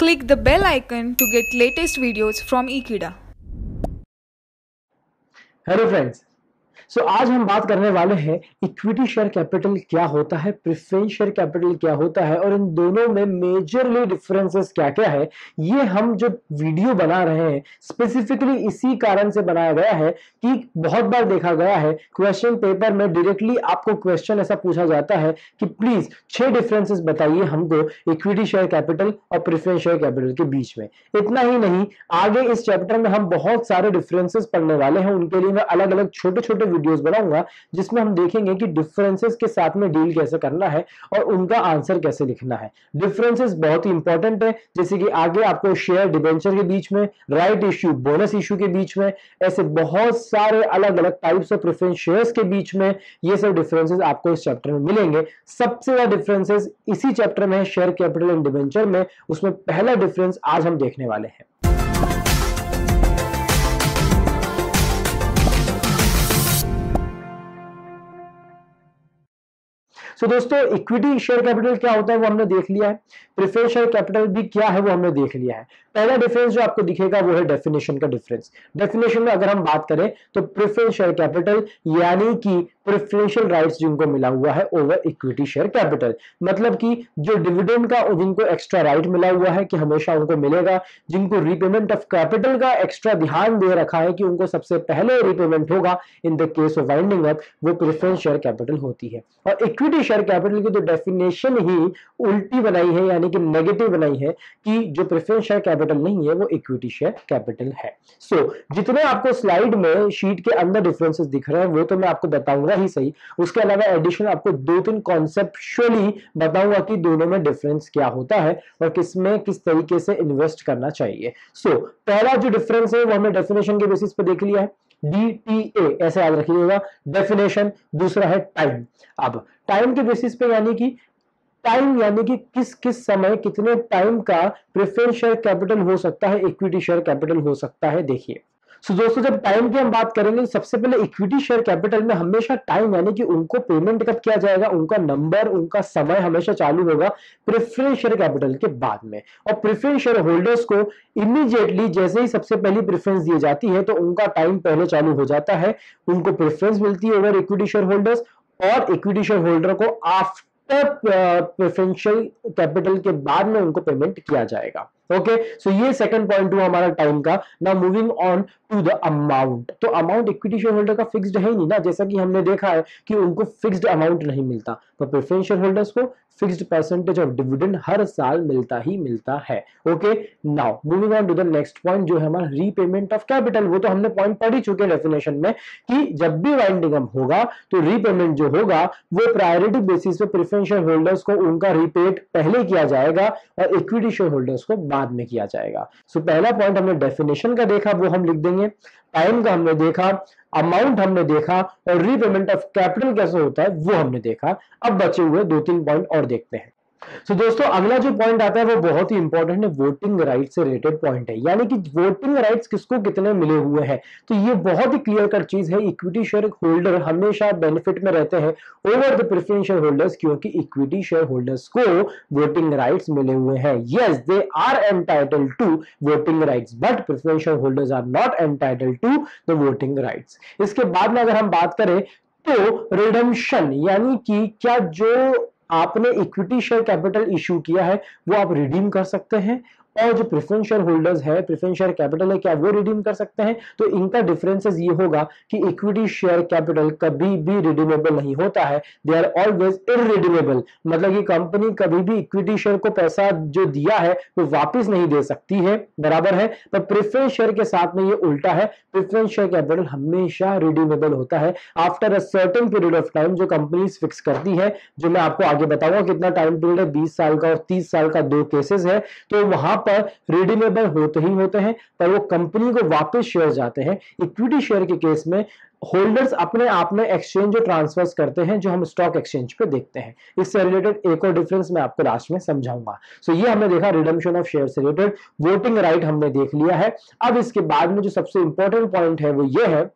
Click the bell icon to get latest videos from Ekeeda. Hello friends, आज हम बात करने वाले हैं इक्विटी शेयर कैपिटल क्या होता है, प्रेफरेंस शेयर कैपिटल क्या होता है और इन दोनों में मेजरली डिफरेंसेस क्या क्या है। ये हम जो वीडियो बना रहे हैं स्पेसिफिकली इसी कारण से बनाया गया है कि बहुत बार देखा गया है क्वेश्चन पेपर में डायरेक्टली आपको क्वेश्चन ऐसा पूछा जाता है कि प्लीज 6 डिफरेंसेस बताइए हमको इक्विटी शेयर कैपिटल और प्रेफरेंस शेयर कैपिटल के बीच में। इतना ही नहीं, आगे इस चैप्टर में हम बहुत सारे डिफरेंसेस पढ़ने वाले हैं, उनके लिए मैं अलग अलग छोटे छोटे वीडियोस बनाऊंगा जिसमें हम देखेंगे कि डिफरेंसेस के साथ में डील कैसे करना है और उनका आंसर कैसे लिखना है। डिफरेंसेस बहुत ही इंपॉर्टेंट है, जैसे कि आगे आपको शेयर डिबेंचर के बीच में, राइट इश्यू बोनस इश्यू के बीच में, ऐसे बहुत सारे अलग अलग टाइप्स ऑफ प्रेफरेंस शेयर्स के बीच में ये सब डिफरेंसेस आपको इस चैप्टर में मिलेंगे। सबसे ज्यादा डिफरेंसेस इसी चैप्टर में है, शेयर कैपिटल एंड डिबेंचर में। उसमें पहला डिफरेंस आज हम देखने वाले हैं। दोस्तों, इक्विटी शेयर कैपिटल क्या होता है वो हमने देख लिया है, प्रेफरेंस शेयर कैपिटल भी क्या है वो हमने देख लिया है। पहला डिफरेंस जो आपको दिखेगा वो है डेफिनेशन का डिफरेंस। डेफिनेशन में अगर हम बात करें तो प्रेफरेंस शेयर कैपिटल यानी कि प्रेफरेंशियल राइट्स जिनको मिला हुआ है ओवर इक्विटी शेयर कैपिटल, मतलब कि जो डिविडेंड का जिनको एक्स्ट्रा राइट मिला हुआ है कि हमेशा उनको मिलेगा, जिनको रीपेमेंट ऑफ कैपिटल का एक्स्ट्रा ध्यान दे रखा है कि उनको सबसे पहले रीपेमेंट होगा in the case of winding up, वो प्रेफरेंस शेयर कैपिटल होती है। और इक्विटी शेयर कैपिटल की तो डेफिनेशन ही उल्टी बनाई है, यानी कि नेगेटिव बनाई है कि जो प्रेफरेंस शेयर कैपिटल नहीं है वो इक्विटी शेयर कैपिटल है। जितने आपको स्लाइड में शीट के अंदर डिफरेंसेस दिख रहे हैं वो तो मैं आपको बताऊंगा ही सही, उसके अलावा एडिशन आपको 2-3 कॉन्सेप्चुअली बताऊंगा कि दोनों में डिफरेंस क्या होता है और किसमें किस तरीके से इन्वेस्ट करना चाहिए। पहला जो डिफरेंस है वो हमने डेफिनेशन के बेसिस पे देख लिया है, DTA ऐसे याद रखिएगा डेफिनेशन। दूसरा है टाइम। अब टाइम के बेसिस पे यानी कि टाइम यानी कि किस किस समय कितने टाइम का प्रेफरेंस शेयर कैपिटल हो सकता है, इक्विटी शेयर कैपिटल हो सकता है। देखिए दोस्तों, जब टाइम की हम बात करेंगे सबसे पहले इक्विटी शेयर कैपिटल में हमेशा टाइम यानी कि उनको पेमेंट कब किया जाएगा, उनका नंबर, उनका समय हमेशा चालू होगा प्रेफरेंस शेयर कैपिटल के बाद में। और प्रेफरेंस शेयर होल्डर्स को इमीडिएटली जैसे ही सबसे पहली प्रेफरेंस दी जाती है तो उनका टाइम पहले चालू हो जाता है, उनको प्रेफरेंस मिलती है ओवर इक्विटी शेयर होल्डर्स और इक्विटी शेयर होल्डर को आफ्टर प्रेफरेंशियल कैपिटल के बाद में उनको पेमेंट किया जाएगा। ओके, ये सेकंड पॉइंट हुआ हमारा टाइम का। Now moving on to the amount. तो अमाउंट इक्विटी शेयर होल्डर का फिक्स्ड है ही नहीं ना, जैसा कि हमने देखा है कि उनको फिक्स्ड अमाउंट नहीं मिलता, तो प्रेफरेंस शेयर होल्डर्स को फिक्स्ड परसेंटेज ऑफ डिविडेंड हर साल मिलता ही मिलता है। Okay, now moving on to the next point जो है हमारा रीपेमेंट ऑफ कैपिटल। वो तो हमने पॉइंट पढ़ ही चुके हैं डेफिनेशन में कि जब भी वाइंडिंग अप होगा तो रीपेमेंट जो होगा वो प्रायोरिटी बेसिस पे प्रेफरेंस शेयर होल्डर्स को उनका रीपेड पहले किया जाएगा और इक्विटी शेयर होल्डर्स को बाद में किया जाएगा। पहला पॉइंट हमने डेफिनेशन का देखा, वो हम लिख देंगे। टाइम का हमने देखा, अमाउंट हमने देखा और रीपेमेंट ऑफ कैपिटल कैसे होता है वो हमने देखा। अब बचे हुए 2-3 पॉइंट और देखते हैं। दोस्तों, अगला जो पॉइंट आता है वो बहुत ही इंपॉर्टेंट है, वोटिंग राइट से रिलेटेड पॉइंट है, यानी कि वोटिंग राइट्स किसको कितने मिले हुए हैं। तो ये बहुत ही क्लियर कट चीज है, इक्विटी शेयर होल्डर हमेशा बेनिफिट में रहते हैं over the preference share holders, क्योंकि इक्विटी शेयर होल्डर्स को वोटिंग राइट्स मिले हुए हैं। Yes, they are entitled to voting rights but preference share holders are not entitled to the voting rights. इसके बाद में अगर हम बात करें तो रिडेम्पशन, यानी कि क्या जो आपने इक्विटी शेयर कैपिटल इश्यू किया है वो आप रिडीम कर सकते हैं, और जो प्रेफरेंस शेयर होल्डर्स है, प्रेफरेंस शेयर कैपिटल है, क्या वो रिडीम कर सकते हैं। तो इनका डिफरेंसेस ये होगा कि इक्विटी शेयर कैपिटल कभी भी रिडीमेबल नहीं होता है, दे आर ऑलवेज इररिडीमेबल, मतलब कि कंपनी कभी भी इक्विटी शेयर को पैसा जो दिया है वो वापस नहीं दे सकती है, बराबर है। पर प्रेफरेंस शेयर के साथ में ये उल्टा है, प्रेफरेंस शेयर कैपिटल हमेशा रिडीमेबल होता है after a certain period of time जो कंपनीज फिक्स करती है, जो मैं आपको आगे बताऊंगा कितना टाइम पीरियड है, 20 साल का और 30 साल का 2 केसेस है। तो वहां पर रिडीमेबल होते ही होते हैं, पर वो कंपनी को वापस शेयर जाते हैं। इक्विटी शेयर के केस में होल्डर्स अपने आप में एक्सचेंज जो ट्रांसफर्स करते हैं, जो हम स्टॉक एक्सचेंज पे देखते हैं। इससे रिलेटेड एक और डिफरेंस मैं आपको लास्ट में समझाऊंगा। ये हमने देखा रिडम्पशन ऑफ शेयर से रिलेटेड, वोटिंग राइट हमने देख लिया है। अब इसके बाद में जो सबसे इंपॉर्टेंट पॉइंट है वो ये है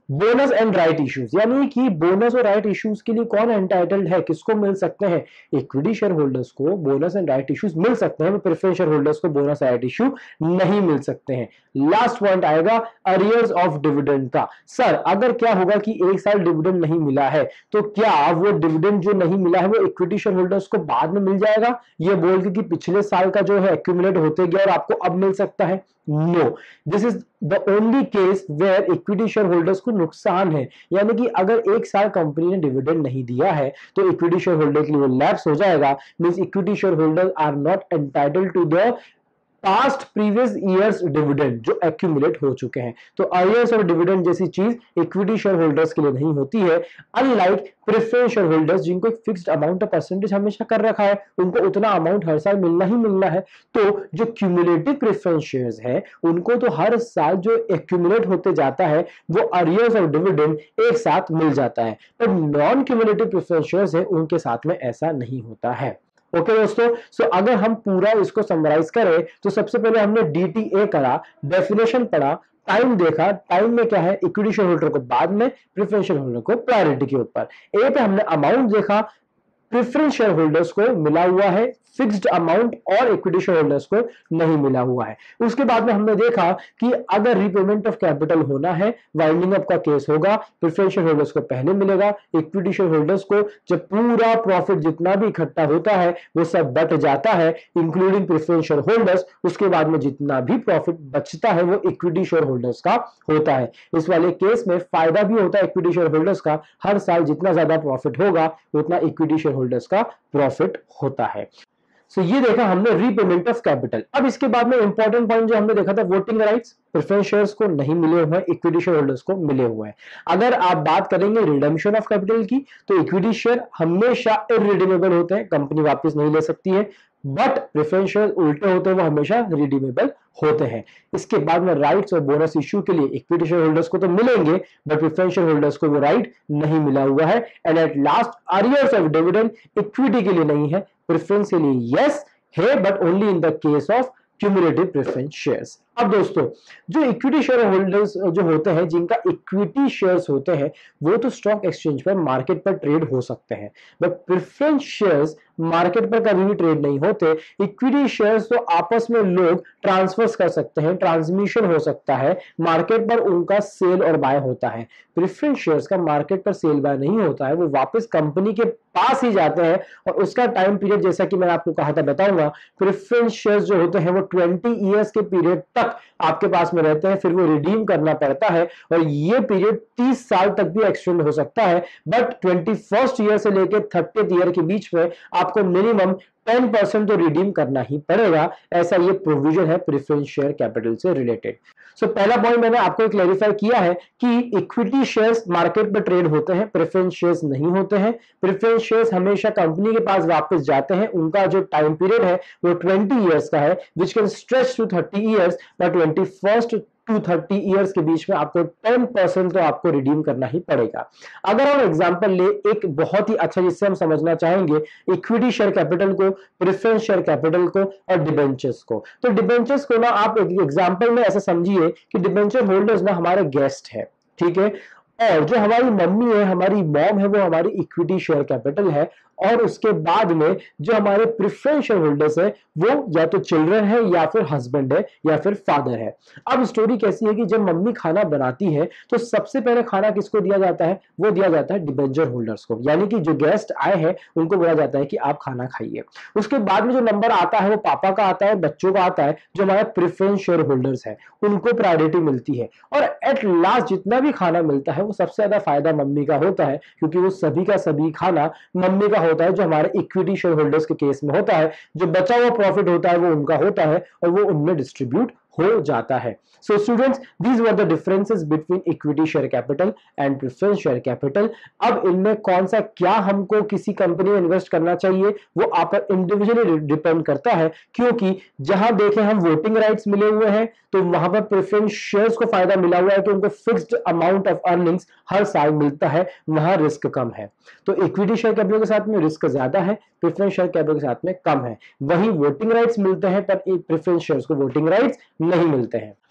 बोनस एंड राइट इश्यूज, यानी कि बोनस और राइट इश्यूज के लिए कौन एंटाइटल्ड है, किसको मिल सकते हैं, इक्विटी शेयर होल्डर्स को बोनस एंड राइट इश्यूज मिल सकते हैं, प्रेफरेंस शेयर होल्डर्स को बोनस राइट इश्यू नहीं मिल सकते हैं। लास्ट पॉइंट आएगा अरियर्स ऑफ डिविडेंड का। सर अगर क्या होगा कि एक साल डिविडेंड नहीं मिला है तो क्या वो डिविडेंड जो नहीं मिला है वो इक्विटी शेयर होल्डर्स को बाद में मिल जाएगा, ये बोल के कि पिछले साल का जो है एक्यूमुलेट होते गया और आपको अब मिल सकता है? No, this is the only case where equity share holders को नुकसान है। यानी कि अगर एक साल कंपनी ने डिविडेंड नहीं दिया है तो इक्विटी शेयर होल्डर के लिए वो लैप्स हो जाएगा, means equity share holder are not entitled to the past previous years dividend जो एक्यूमुलेट हो चुके हैं। तो अरियर्स और डिविडेंड जैसी चीज इक्विटी शेयर होल्डर्स के लिए नहीं होती है, अनलाइक प्रेफरेंस शेयर होल्डर्स जिनको एक फिक्स्ड अमाउंट ऑफ परसेंटेज हमेशा कर रखा है, उनको उतना अमाउंट हर साल मिलना ही मिलना है। तो जो क्यूमुलेटिव प्रेफरेंस शेयर्स है उनको तो हर साल जो एक्यूमुलेट होते जाता है वो अरियर्स और डिविडेंड एक साथ मिल जाता है, पर नॉन क्यूमुलेटिव प्रेफरेंस शेयर्स है उनके साथ में ऐसा नहीं होता है। ओके दोस्तों, सो अगर हम पूरा इसको समराइज करें तो सबसे पहले हमने डीटीए करा, डेफिनेशन पढ़ा, टाइम देखा, टाइम में क्या है इक्विटी शेयर होल्डर को बाद में, प्रेफरेंस शेयर होल्डर को प्रायोरिटी के ऊपर। ए पे हमने अमाउंट देखा, प्रेफरेंस शेयर होल्डर्स को मिला हुआ है फिक्स्ड अमाउंट और इक्विटी शेयर होल्डर्स को नहीं मिला हुआ है। उसके बाद में हमने देखा कि अगर रीपेमेंट ऑफ कैपिटल होना है, वाइंडिंग अप का केस होगा, प्रेफरेंस शेयर होल्डर्स को पहले मिलेगा, इक्विटी शेयर होल्डर्स को जब पूरा प्रॉफिट जितना भी इकट्ठा होता है वो सब बट जाता है इंक्लूडिंग प्रेफरेंस शेयर होल्डर्स, उसके बाद में जितना भी प्रॉफिट बचता है वो इक्विटी शेयर होल्डर्स का होता है। इस वाले केस में फायदा भी होता है इक्विटी शेयर होल्डर्स का, हर साल जितना ज्यादा प्रॉफिट होगा उतना इक्विटी शेयर होल्डर्स का प्रॉफिट होता है। सो ये देखा हमने रीपेमेंट ऑफ कैपिटल। अब इसके बाद में इंपॉर्टेंट पॉइंट जो हमने देखा था वोटिंग राइट्स, प्रेफरेंस शेयर्स को नहीं मिले हुए हैं, इक्विटी शेयर होल्डर्स को मिले हुए हैं। अगर आप बात करेंगे रिडेम्पशन ऑफ कैपिटल की तो इक्विटी शेयर हमेशा इररिडीमेबल होते हैं, कंपनी वापस नहीं ले सकती है, बट प्रेफरेंस शेयर उल्टे होते हैं, वो हमेशा रिडीमेबल होते हैं। इसके बाद में राइट्स और बोनस इश्यू के लिए इक्विटी शेयर होल्डर्स को तो मिलेंगे बट प्रेफरेंस शेयर होल्डर्स को वो राइट नहीं मिला हुआ है। And at last arrears of dividend equity के लिए नहीं है, प्रेफरेंस के लिए यस है but only in the case of cumulative preference shares. अब दोस्तों जो इक्विटी शेयर होल्डर्स जो होते हैं जिनका इक्विटी शेयर्स होते हैं वो तो स्टॉक एक्सचेंज पर मार्केट पर ट्रेड हो सकते हैं, बट प्रेफरेंस शेयर्स मार्केट पर कभी भी ट्रेड नहीं होते। इक्विटी शेयर्स तो आपस में लोग ट्रांसफर्स कर सकते हैं, ट्रांसमिशन हो सकता है, मार्केट पर उनका सेल और बाय होता है। प्रेफरेंस शेयर्स का मार्केट पर सेल बाय नहीं होता है, वो वापस कंपनी के पास ही जाते हैं और उसका टाइम पीरियड जैसा कि मैंने आपको कहा था बताऊंगा, प्रेफरेंस शेयर्स जो होते हैं वो 20 ईयर्स के पीरियड तक आपके पास में रहते हैं, फिर वो रिडीम करना पड़ता है और ये पीरियड 30 साल तक भी एक्सटेंड हो सकता है, बट 21st ईयर से लेकर 30th ईयर के बीच में आपको मिनिमम 10% तो रिडीम करना ही पड़ेगा। ऐसा ये प्रोविजन है प्रेफरेंस शेयर कैपिटल से रिलेटेड। सो पहला पॉइंट मैंने आपको क्लैरिफाई किया है कि इक्विटी शेयर्स मार्केट पर ट्रेड होते हैं, प्रेफरेंस शेयर्स नहीं होते हैं। प्रेफरेंस शेयर्स हमेशा कंपनी के पास वापस जाते हैं, उनका जो टाइम पीरियड है वो 20 ईयर्स का है which can stretch to 30 years, but 21st to 30 years के बीच में आपको 10% तो आपको रिडीम करना ही पड़ेगा। अगर हम एग्जांपल ले एक बहुत ही अच्छा जिससे हम समझना चाहेंगे इक्विटी शेयर कैपिटल को, प्रेफरेंस शेयर कैपिटल को और डिबेंचर्स को, तो डिबेंचर्स को ना आप एग्जांपल में ऐसा समझिए कि डिबेंचर होल्डर्स ना हमारे गेस्ट है, ठीक है, और जो हमारी मम्मी है, हमारी मॉम है, वो हमारी इक्विटी शेयर कैपिटल है, और उसके बाद में जो हमारे प्रेफरेंस शेयर होल्डर्स है वो या तो चिल्ड्रन है या फिर हस्बैंड है या फिर फादर है। अब स्टोरी कैसी है कि जब मम्मी खाना बनाती है तो सबसे पहले खाना किसको दिया जाता है, वो दिया जाता है डिबेंचर होल्डर्स को, यानी कि जो गेस्ट आए हैं उनको बोला जाता है कि आप खाना खाइए। उसके बाद में जो नंबर आता है वो पापा का आता है, बच्चों का आता है, जो हमारे प्रेफरेंस शेयर होल्डर्स है उनको प्रायोरिटी मिलती है, और एट लास्ट जितना भी खाना मिलता है वो सबसे ज्यादा फायदा मम्मी का होता है, क्योंकि वो सभी का सभी खाना मम्मी का होता है, जो हमारे इक्विटी शेयर होल्डर्स के केस में होता है। जो बचा हुआ प्रॉफिट होता है वो उनका होता है और वो उनमें डिस्ट्रीब्यूट हो जाता है। So students, these were the differences between equity share capital and preference share capital. अब इनमें कौन सा क्या हमको किसी कंपनी में इन्वेस्ट करना चाहिए वो आप पर इंडिविजुअली डिपेंड करता है, क्योंकि जहां देखें हम वोटिंग राइट्स मिले हुए हैं तो वहां पर प्रेफरेंस शेयर्स को फायदा मिला हुआ है कि उनको फिक्स्ड अमाउंट ऑफ अर्निंग्स हर साल मिलता है, वहां रिस्क कम है। तो इक्विटी शेयर कैपिटल के साथ में रिस्क ज्यादा है, प्रेफरेंस शेयर कैपिटल के साथ में कम है। वहीं वोटिंग राइट्स मिलते हैं पर प्रेफरेंस शेयर्स को वोटिंग राइट्स नहीं मिलते हैं।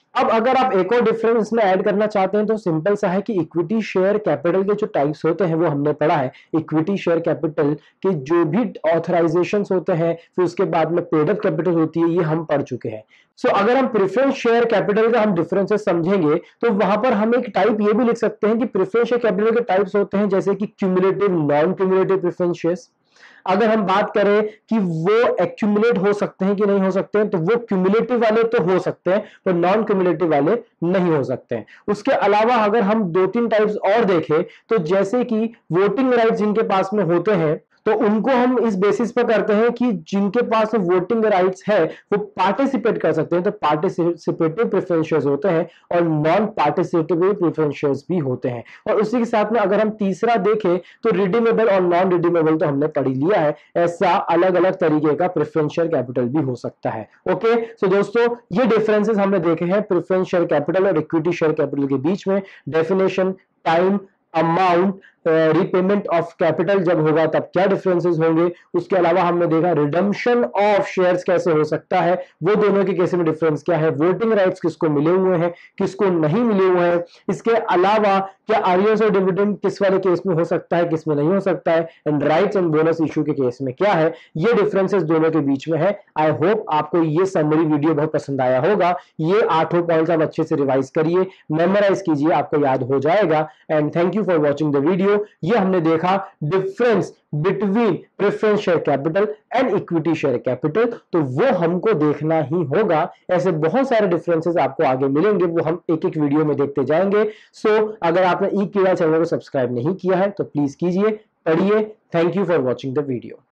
अब अगर आप एक और डिफरेंस में ऐड करना चाहते हैं तो सिंपल सा है कि इक्विटी शेयर कैपिटल के जो टाइप्स होते हैं वो हमने पढ़ा है। इक्विटी शेयर कैपिटल के जो भी ऑथराइजेशंस होते हैं, फिर उसके बाद में पेड अप कैपिटल होती है, ये हम पढ़ चुके हैं। सो अगर हम प्रेफरेंस शेयर कैपिटल का हम डिफरेंसेस समझेंगे तो वहां पर हम एक टाइप ये भी लिख सकते हैं कि प्रेफरेंस शेयर कैपिटल के टाइप्स होते हैं जैसे कि cumulative, non cumulative preference shares. अगर हम बात करें कि वो एक्यूमुलेट हो सकते हैं कि नहीं हो सकते हैं, तो वो क्यूमुलेटिव वाले तो हो सकते हैं पर नॉन क्यूमुलेटिव वाले नहीं हो सकते हैं। उसके अलावा अगर हम 2-3 टाइप्स और देखें तो जैसे कि वोटिंग राइट्स जिनके पास में होते हैं तो उनको हम इस बेसिस पर करते हैं कि जिनके पास वोटिंग राइट्स है वो पार्टिसिपेट कर सकते हैं, तो पार्टिसिपेटिव प्रेफरेंस शेयर्स होते हैं और नॉन पार्टिसिपेटिव प्रेफरेंस शेयर्स भी होते हैं। और उसी के साथ में अगर हम तीसरा देखें तो रिडीमेबल और नॉन रिडीमेबल तो हमने पढ़ लिया है, ऐसा अलग अलग तरीके का प्रेफरेंस शेयर कैपिटल भी हो सकता है। ओके, सो दोस्तों ये डिफरेंसेस हमने देखे हैं प्रेफरेंस शेयर कैपिटल और इक्विटी शेयर कैपिटल के बीच में। Definition, time, amount, repayment of capital जब होगा तब क्या डिफरेंसेस होंगे। उसके अलावा हमने देखा रिडम्पशन ऑफ शेयर्स कैसे हो सकता है, वो दोनों के केस में डिफरेंस क्या है, वोटिंग राइट्स किसको मिले हुए हैं किसको नहीं मिले हुए हैं। इसके अलावा क्या आरईएस और डिविडेंड किस वाले केस में हो सकता है किस में नहीं हो सकता है, and rights and bonus issue के केस में क्या है, ये डिफरेंसेस दोनों के बीच में है। आई होप आपको ये समरी वीडियो बहुत पसंद आया होगा। ये 8 पॉइंट्स आप अच्छे से रिवाइज करिए, मेमोराइज कीजिए, आपको याद हो जाएगा। And thank you for watching the video. ये हमने देखा difference between preference share capital and equity share capital, तो वो हमको देखना ही होगा। ऐसे बहुत सारे डिफरेंसेस आपको आगे मिलेंगे, वो हम एक एक वीडियो में देखते जाएंगे। सो अगर आपने ई क्यू चैनल को सब्सक्राइब नहीं किया है तो प्लीज कीजिए, पढ़िए। Thank you for watching the video.